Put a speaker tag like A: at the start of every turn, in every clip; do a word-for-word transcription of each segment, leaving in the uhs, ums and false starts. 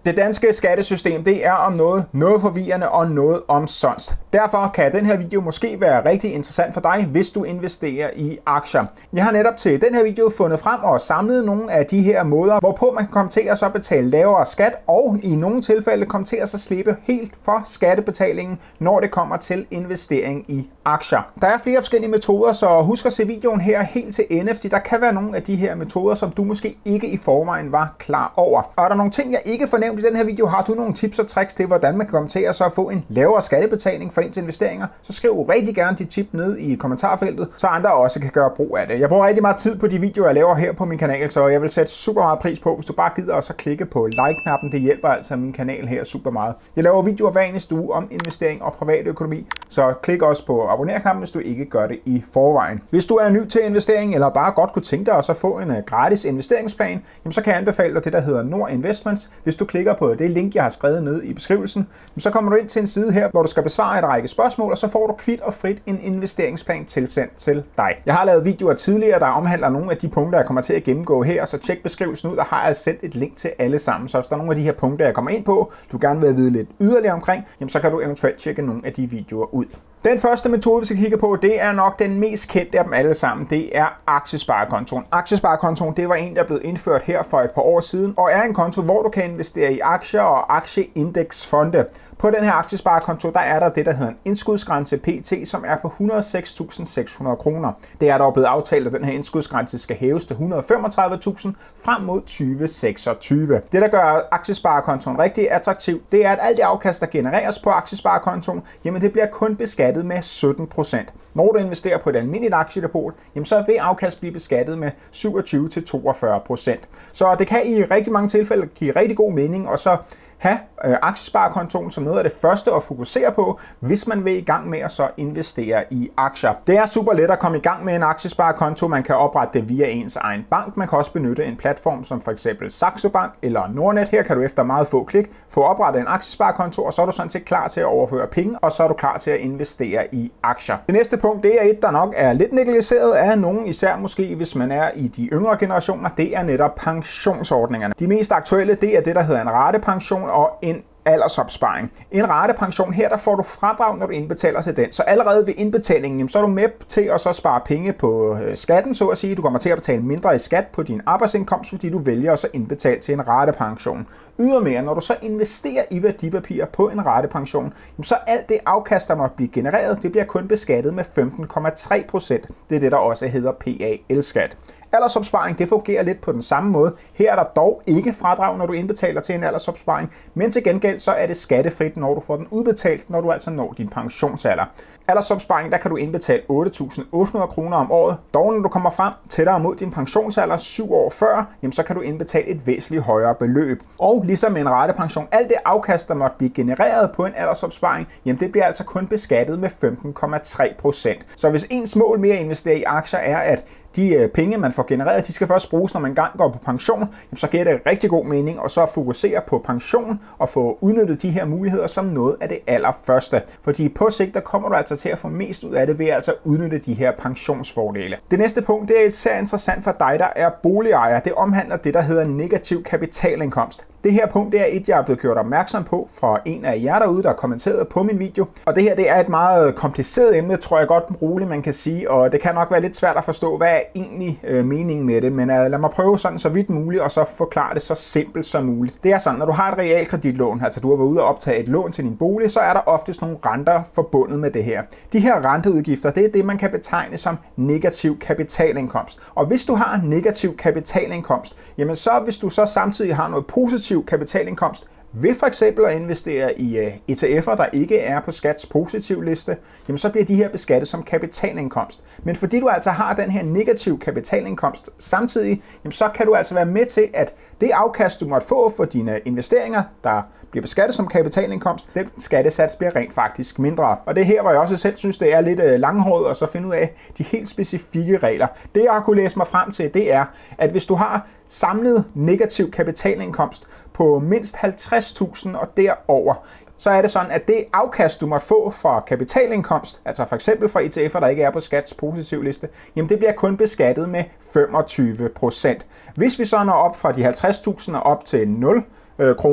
A: Det danske skattesystem, det er om noget noget forvirrende og noget omsonst. Derfor kan den her video måske være rigtig interessant for dig, hvis du investerer i aktier. Jeg har netop til den her video fundet frem og samlet nogle af de her måder, hvorpå man kan komme til at så betale lavere skat, og i nogle tilfælde komme til at så slippe helt for skattebetalingen, når det kommer til investering i aktier. Der er flere forskellige metoder, så husk at se videoen her helt til ende, fordi der kan være nogle af de her metoder, som du måske ikke i forvejen var klar over. Og er der nogle ting, jeg ikke fornævnt i den her video, har du nogle tips og tricks til, hvordan man kan komme til at så få en lavere skattebetaling for ens investeringer, så skriv rigtig gerne dit tip ned i kommentarfeltet, så andre også kan gøre brug af det. Jeg bruger rigtig meget tid på de videoer, jeg laver her på min kanal, så jeg vil sætte super meget pris på, hvis du bare gider og så klikke på like-knappen. Det hjælper altså min kanal her super meget. Jeg laver videoer hver eneste uge om investering og privat økonomi, så klik også på abonner-knappen, hvis du ikke gør det i forvejen. Hvis du er ny til investering, eller bare godt kunne tænke dig at så få en gratis investeringsplan, jamen så kan jeg anbefale dig det, der hedder Nord Investments. Hvis du klikker på det link, jeg har skrevet ned i beskrivelsen, så kommer du ind til en side her, hvor du skal besvare et række spørgsmål, og så får du kvit og frit en investeringsplan tilsendt til dig. Jeg har lavet videoer tidligere, der omhandler nogle af de punkter, jeg kommer til at gennemgå her, så tjek beskrivelsen ud, der har jeg sendt et link til alle sammen. Så hvis der er nogle af de her punkter, jeg kommer ind på, du gerne vil vide lidt yderligere omkring, jamen så kan du eventuelt tjekke nogle af de videoer ud. Den første metode, vi skal kigge på, det er nok den mest kendte af dem alle sammen. Det er aktiesparekontoen. Aktiesparekontoen, det var en, der blev indført her for et par år siden, og er en konto, hvor du kan investere i aktier og aktieindeksfonde. På den her aktiesparekonto, der er der det, der hedder en indskudsgrænse P T, som er på et hundrede og seks tusind seks hundrede kroner. Det er dog blevet aftalt, at den her indskudsgrænse skal hæves til et hundrede og femogtredive tusind frem mod tyve seksogtyve. Det, der gør aktiesparekontoen rigtig attraktiv, det er, at alt det afkast, der genereres på aktiesparekontoen, jamen det bliver kun beskattet med sytten procent. Når du investerer på et almindeligt aktiedepot, jamen så vil afkast blive beskattet med syvogtyve til toogfyrre procent. Så det kan i rigtig mange tilfælde give rigtig god mening, og så have øh, aktiesparekontoen som noget af det første at fokusere på, hvis man vil i gang med at så investere i aktier. Det er super let at komme i gang med en aktiesparekonto. Man kan oprette det via ens egen bank. Man kan også benytte en platform som for eksempel Saxo Bank eller Nordnet. Her kan du efter meget få klik få oprettet en aktiesparekonto, og så er du sådan set klar til at overføre penge, og så er du klar til at investere i aktier. Det næste punkt, det er et, der nok er lidt negligeret af nogen, især måske hvis man er i de yngre generationer. Det er netop pensionsordningerne. De mest aktuelle, det er det, der hedder en ratepension og en aldersopsparing. En ratepension her, der får du fradrag, når du indbetaler til den. Så allerede ved indbetalingen, jamen, så er du med til at så spare penge på øh, skatten, så at sige. Du kommer til at betale mindre i skat på din arbejdsindkomst, fordi du vælger at så indbetale til en ratepension. Ydermere, når du så investerer i værdipapirer på en ratepension, jamen, så alt det afkast, der måtte blive genereret, det bliver kun beskattet med femten komma tre procent. Det er det, der også hedder P A L-skat. Aldersopsparing, det fungerer lidt på den samme måde. Her er der dog ikke fradrag, når du indbetaler til en aldersopsparing, men til gengæld så er det skattefrit, når du får den udbetalt, når du altså når din pensionsalder. Aldersopsparing, der kan du indbetale otte tusind otte hundrede kroner om året. Dog når du kommer frem tættere mod din pensionsalder syv år før, jamen, så kan du indbetale et væsentligt højere beløb. Og ligesom med en ratepension, alt det afkast, der måtte blive genereret på en aldersopsparing, jamen det bliver altså kun beskattet med femten komma tre procent. Så hvis ens mål med at investere i aktier er, at de penge, man får genereret, de skal først bruges, når man engang går på pension, så giver det rigtig god mening at så fokusere på pension og få udnyttet de her muligheder som noget af det allerførste. Fordi på sigt, der kommer du altså til at få mest ud af det ved at altså udnytte de her pensionsfordele. Det næste punkt, det er især interessant for dig, der er boligejer. Det omhandler det, der hedder negativ kapitalindkomst. Det her punkt, det er et, jeg er blevet gjort opmærksom på fra en af jer derude, der har kommenteret på min video. Og det her, det er et meget kompliceret emne, tror jeg godt roligt, man kan sige. Og det kan nok være lidt svært at forstå, hvad er egentlig øh, meningen med det. Men øh, lad mig prøve sådan så vidt muligt, og så forklare det så simpelt som muligt. Det er sådan, når du har et realkreditlån, altså du har været ude og optage et lån til din bolig, så er der oftest nogle renter forbundet med det her. De her renteudgifter, det er det, man kan betegne som negativ kapitalindkomst. Og hvis du har negativ kapitalindkomst, jamen så hvis du så samtidig har noget positivt kapitalindkomst, ved for eksempel at investere i E T F'er, der ikke er på skats positivliste, jamen så bliver de her beskattet som kapitalindkomst. Men fordi du altså har den her negativ kapitalindkomst samtidig, jamen så kan du altså være med til, at det afkast, du måtte få for dine investeringer, der bliver beskattet som kapitalindkomst, den skattesats bliver rent faktisk mindre. Og det er her, hvor jeg også selv synes, det er lidt langhåret at så finde ud af de helt specifikke regler. Det, jeg har kunne læse mig frem til, det er, at hvis du har samlet negativ kapitalindkomst på mindst halvtreds tusind og derover, så er det sådan, at det afkast, du måtte få fra kapitalindkomst, altså for eksempel fra E T F'er, der ikke er på skats positivliste, jamen det bliver kun beskattet med femogtyve procent. Hvis vi så når op fra de halvtreds tusind og op til nul kroner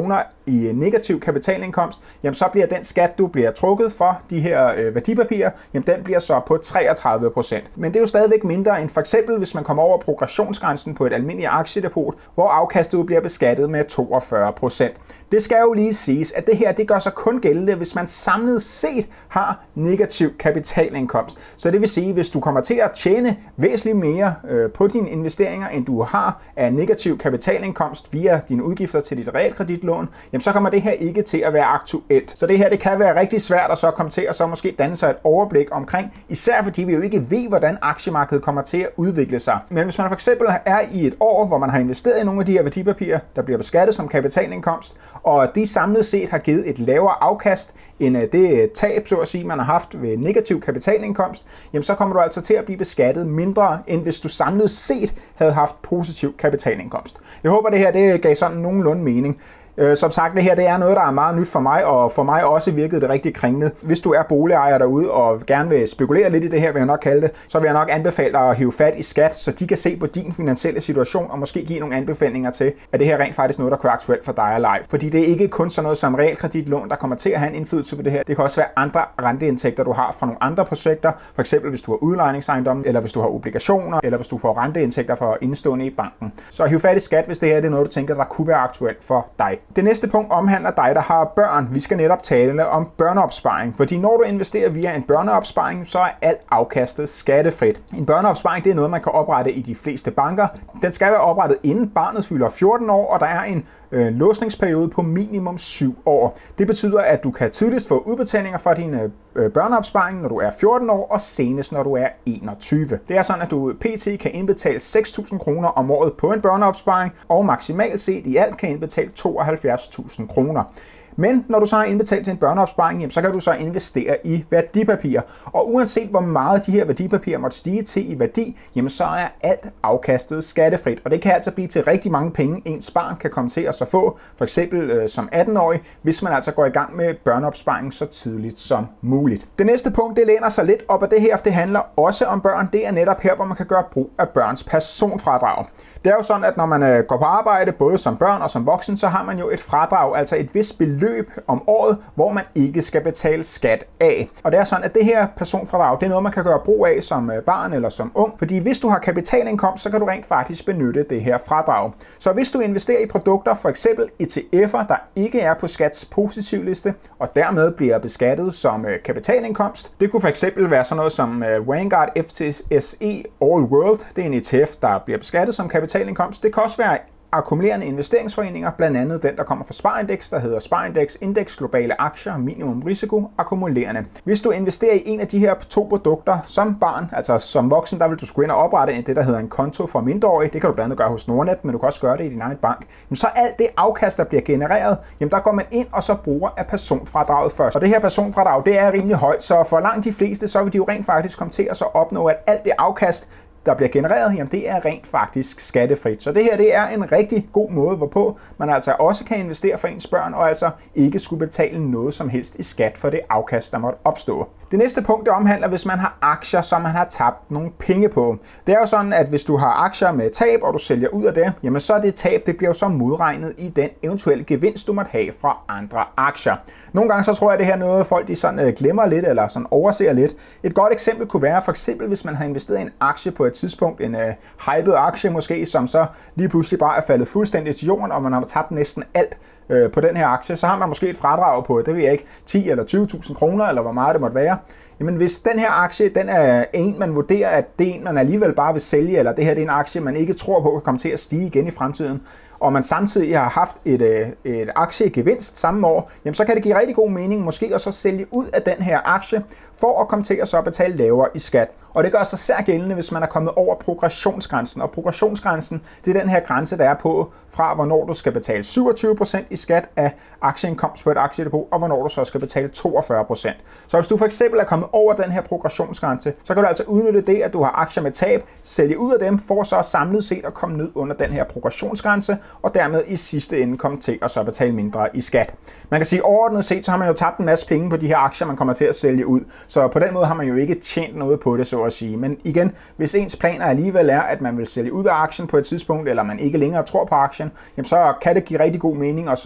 A: i negativ kapitalindkomst, jamen så bliver den skat, du bliver trukket for de her øh, værdipapirer, jamen den bliver så på treogtredive procent. Men det er jo stadigvæk mindre end for eksempel, hvis man kommer over progressionsgrænsen på et almindeligt aktiedepot, hvor afkastet bliver beskattet med toogfyrre procent. Det skal jo lige siges, at det her det gør sig kun gældende, hvis man samlet set har negativ kapitalindkomst. Så det vil sige, hvis du kommer til at tjene væsentligt mere øh, på dine investeringer, end du har af negativ kapitalindkomst via dine udgifter til dit realkreditlån, jamen så kommer det her ikke til at være aktuelt. Så det her det kan være rigtig svært at så komme til at så måske danne sig et overblik omkring, især fordi vi jo ikke ved, hvordan aktiemarkedet kommer til at udvikle sig. Men hvis man for eksempel er i et år, hvor man har investeret i nogle af de her værdipapirer, der bliver beskattet som kapitalindkomst, og de samlet set har givet et lavere afkast end det tab, så at sige, man har haft ved negativ kapitalindkomst, jamen så kommer du altså til at blive beskattet mindre, end hvis du samlet set havde haft positiv kapitalindkomst. Jeg håber, det her det gav sådan nogenlunde mening. Som sagt, det her det er noget, der er meget nyt for mig, og for mig også virkede det rigtig kringlet. Hvis du er boligejer derude og gerne vil spekulere lidt i det her, vil jeg nok kalde det, så vil jeg nok anbefale dig at hive fat i Skat, så de kan se på din finansielle situation og måske give nogle anbefalinger til, at det her rent faktisk noget, der kan være aktuelt for dig eller ej. Fordi det er ikke kun sådan noget som realkreditlån, der kommer til at have en indflydelse på det her. Det kan også være andre renteindtægter, du har fra nogle andre projekter, for eksempel hvis du har udlejningsejendomme, eller hvis du har obligationer, eller hvis du får renteindtægter for indstående i banken. Så hiv fat i Skat, hvis det her det er noget, du tænker, der kunne være aktuelt for dig. Det næste punkt omhandler dig, der har børn. Vi skal netop tale om børneopsparing, fordi når du investerer via en børneopsparing, så er alt afkastet skattefrit. En børneopsparing det er noget, man kan oprette i de fleste banker. Den skal være oprettet inden barnet fylder fjorten år, og der er en øh, låsningsperiode på minimum syv år. Det betyder, at du kan tidligst få udbetalinger fra din øh, børneopsparing, når du er fjorten år, og senest når du er enogtyve. Det er sådan, at du pt. Kan indbetale seks tusind kroner om året på en børneopsparing, og maksimalt set i alt kan indbetale tooghalvfjerds tusind kroner. Men når du så har indbetalt til en børneopsparing, jamen, så kan du så investere i værdipapirer. Og uanset hvor meget de her værdipapirer måtte stige til i værdi, jamen, så er alt afkastet skattefrit. Og det kan altså blive til rigtig mange penge, ens barn kan komme til at så få, for eksempel øh, som atten-årig, hvis man altså går i gang med børneopsparing så tidligt som muligt. Det næste punkt, det læner sig lidt op af det her, det handler også om børn. Det er netop her, hvor man kan gøre brug af børns personfradrag. Det er jo sådan, at når man går på arbejde, både som børn og som voksen, så har man jo et fradrag, altså et vist beløb om året, hvor man ikke skal betale skat af. Og det er sådan, at det her personfradrag, det er noget, man kan gøre brug af som barn eller som ung. Fordi hvis du har kapitalindkomst, så kan du rent faktisk benytte det her fradrag. Så hvis du investerer i produkter, for eksempel E T F'er, der ikke er på skats positivliste, og dermed bliver beskattet som kapitalindkomst. Det kunne for eksempel være sådan noget som Vanguard F T S E All World. Det er en E T F, der bliver beskattet som kapitalindkomst. Det kan også være akkumulerende investeringsforeninger, blandt andet den, der kommer fra Sparindex, der hedder Sparindex Index Globale Aktier Minimum Risiko Akkumulerende. Hvis du investerer i en af de her to produkter som barn, altså som voksen, der vil du skulle ind og oprette det, der hedder en konto for mindreårige. Det kan du blandt andet gøre hos Nordnet, men du kan også gøre det i din egen bank. Jamen, så alt det afkast, der bliver genereret, jamen der går man ind og så bruger af personfradraget først. Og det her personfradrag, det er rimelig højt, så for langt de fleste, så vil de jo rent faktisk komme til at så opnå, at alt det afkast, der bliver genereret, jamen det er rent faktisk skattefrit. Så det her det er en rigtig god måde, hvorpå man altså også kan investere for ens børn, og altså ikke skulle betale noget som helst i skat for det afkast, der måtte opstå. Det næste punkt, det omhandler, hvis man har aktier, som man har tabt nogle penge på. Det er jo sådan, at hvis du har aktier med tab, og du sælger ud af det, jamen så er det tab, det bliver jo så modregnet i den eventuelle gevinst, du måtte have fra andre aktier. Nogle gange så tror jeg, at det her er noget, folk de sådan glemmer lidt, eller sådan overser lidt. Et godt eksempel kunne være, for eksempel hvis man har investeret i en aktie på et tidspunkt, en uh, hyped aktie måske, som så lige pludselig bare er faldet fuldstændig til jorden, og man har tabt næsten alt øh, på den her aktie, så har man måske et fradrag på, det ved jeg ikke, ti eller tyve tusind kroner, eller hvor meget det måtte være. Jamen hvis den her aktie, den er en, man vurderer, at det er en, man alligevel bare vil sælge, eller det her det er en aktie, man ikke tror på kan komme til at stige igen i fremtiden, og man samtidig har haft et, et aktiegevinst samme år, jamen så kan det give rigtig god mening måske at så sælge ud af den her aktie, for at komme til at så betale lavere i skat. Og det gør sig særligt gældende, hvis man er kommet over progressionsgrænsen. Og progressionsgrænsen, det er den her grænse, der er på, fra hvornår du skal betale syvogtyve procent i skat af aktieindkomst på et aktiedepot, og hvornår du så skal betale toogfyrre procent. Så hvis du for eksempel er kommet over den her progressionsgrænse, så kan du altså udnytte det, at du har aktier med tab, sælge ud af dem, for så samlet set at komme ned under den her progressionsgrænse, og dermed i sidste ende komme til at så betale mindre i skat. Man kan sige, overordnet set, så har man jo tabt en masse penge på de her aktier, man kommer til at sælge ud. Så på den måde har man jo ikke tjent noget på det, så at sige. Men igen, hvis ens planer alligevel er, at man vil sælge ud af aktien på et tidspunkt, eller man ikke længere tror på aktien, jamen så kan det give rigtig god mening at så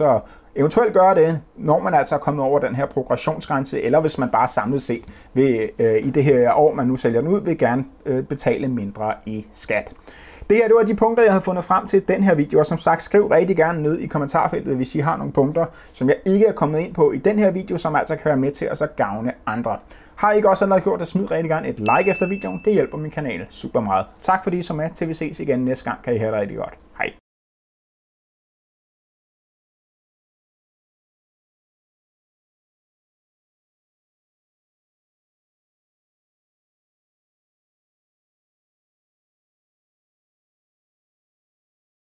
A: så eventuelt gøre det, når man altså er kommet over den her progressionsgrænse, eller hvis man bare samlet set vil, øh, i det her år, man nu sælger den ud, vil gerne øh, betale mindre i skat. Det her, det var de punkter, jeg havde fundet frem til den her video, og som sagt, skriv rigtig gerne ned i kommentarfeltet, hvis I har nogle punkter, som jeg ikke er kommet ind på i den her video, som altså kan være med til at så gavne andre. Har I ikke også allerede gjort det, smid rigtig gerne et like efter videoen, det hjælper min kanal super meget. Tak fordi I så med, til vi ses igen næste gang, kan I have det rigtig godt. Hej.